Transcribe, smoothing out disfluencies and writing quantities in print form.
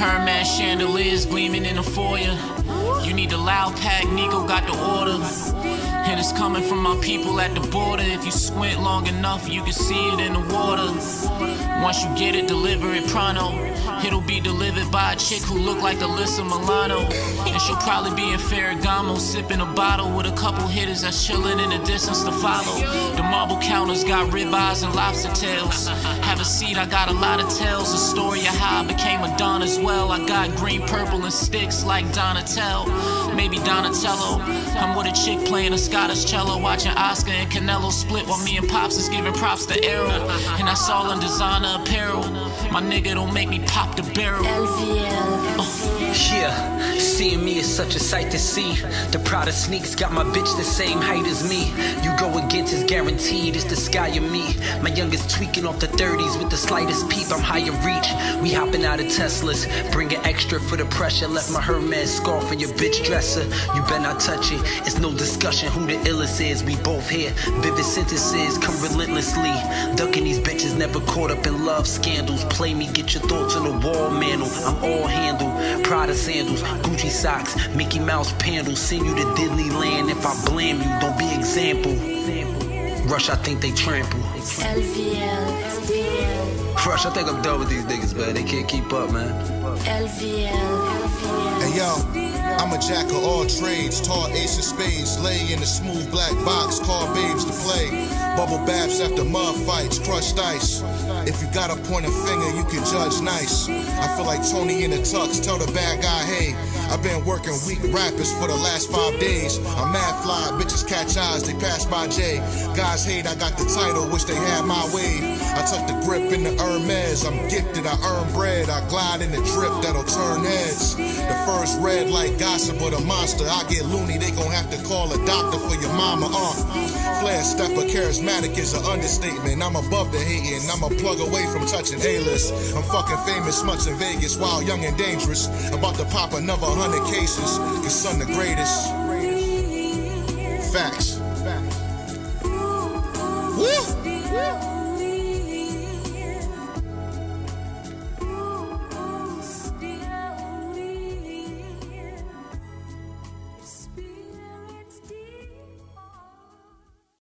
Hermes chandeliers gleaming in the foyer. You need the loud pack, Nico got the order. And it's coming from my people at the border. If you squint long enough, you can see it in the water. Once you get it, deliver it pronto. It'll be delivered by a chick who look like Alyssa Milano. And she'll probably be in Ferragamo, sipping a bottle with a couple hitters that's chilling in the distance to follow. The marble counters got ribeyes and lobster tails. Have a seat, I got a lot of tales. A story of how I became a Don as well. I got green, purple, and sticks like Donatello. Maybe Donatello. I'm with a chick playing a Scottish cello, watching Oscar and Canelo split while me and Pops is giving props to Arrow. And that's all in designer apparel. My nigga don't make me pop the barrel. Yeah, seeing me is such a sight to see. The Prada sneaks got my bitch the same height as me. You go against is guaranteed, it's the sky of me. My youngest tweaking off the 30s with the slightest peep, I'm higher reach. We hopping out of Teslas, bringing extra for the pressure. Left my Hermes scarf for your bitch dresser. You better not touch it, it's no discussion who the illest is. We both here, vivid sentences come relentlessly. Ducking these bitches, never caught up in love scandals. Play me, get your thoughts on the wall mantle. I'm all handle, Prada sandals, Gucci socks, Mickey Mouse pandles. Send you to Disneyland if I blame you, don't be example. Rush, I think they trample. Rush, I think I'm done with these niggas, man. They can't keep up, man. Hey yo, I'm a jack of all trades, tall ace of spades, lay in a smooth black box, call babes to play. Bubble baths after mud fights, crushed ice. If you got a pointing finger, you can judge nice. I feel like Tony in the tux, tell the bad guy, hey, I've been working weak rappers for the last 5 days. I'm mad fly, bitches catch eyes, they pass by Jay. Guys hate, I got the title, wish they had my wave. I tuck the grip in the Hermes, I'm gifted, I earn bread. I glide in the drip that'll turn heads. The first red like gossip or the monster. I get loony, they gon' have to call a doctor for your mama, Flair stepper, charismatic is an understatement. I'm above the hating, I'm a plug away from touching A-list. I'm fucking famous, much in Vegas, wild, young and dangerous. About to pop another 100 cases, cause son the greatest. Facts. Woo!